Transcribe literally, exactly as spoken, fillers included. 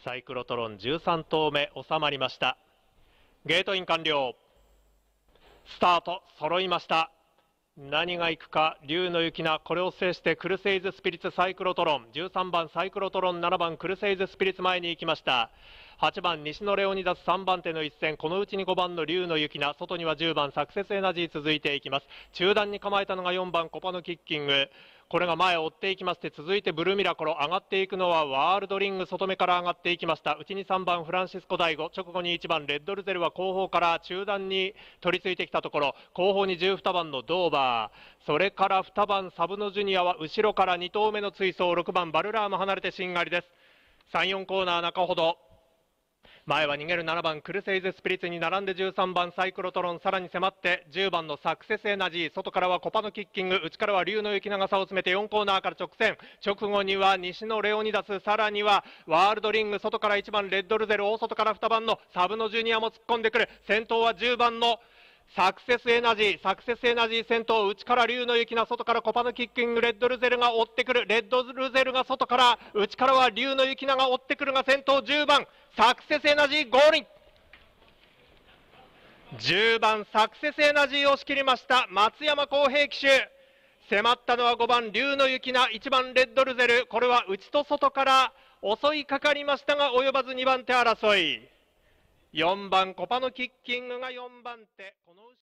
サイクロトロンじゅうさん頭目収まりました。ゲートイン完了。スタート揃いました。何が行くか、竜の雪菜、これを制してクルセイズスピリッツサイクロトロン、じゅうさんばんサイクロトロン、ななばんクルセイズスピリッツ前に行きました。はちばん西のレオニダスさんばん手の一戦、このうちにごばんの竜の雪菜、外にはじゅうばんサクセスエナジー続いていきます。中段に構えたのがよんばんコパのキッキング、これが前を追っていきまして、続いてブルーミラコロ、上がっていくのはワールドリング、外目から上がっていきました。内にさんばんフランシスコ大悟、直後にいちばんレッドルゼルは後方から中段に取り付いてきたところ、後方にじゅうにばんのドーバー、それからにばんサブノジュニアは後ろからに頭目の追走、ろくばんバルラーム離れてしんがりです。さん、よんコーナー中ほど。前は逃げるななばんクルセイズスピリッツに並んでじゅうさんばんサイクロトロン、さらに迫ってじゅうばんのサクセスエナジー、外からはコパのキッキング、内からは竜の雪長さを詰めてよんコーナーから直線、直後には西のレオニダス、さらにはワールドリング、外からいちばんレッドルゼル、大外からにばんのサブのジュニアも突っ込んでくる。先頭はじゅうばんのサクセスエナジー、サクセスエナジー先頭、内から竜の雪菜、外からコパのキッキング、レッドルゼルが追ってくる。レッドルゼルが外から、内からは竜の雪菜が追ってくるが、先頭じゅうばんサクセスエナジーゴールイン。じゅうばんサクセスエナジーを仕切りました松山康平騎手。迫ったのはごばん竜の雪菜、いちばんレッドルゼル、これは内と外から襲いかかりましたが及ばずにばん手争い。よんばんコパのキッキングがよんばん手。この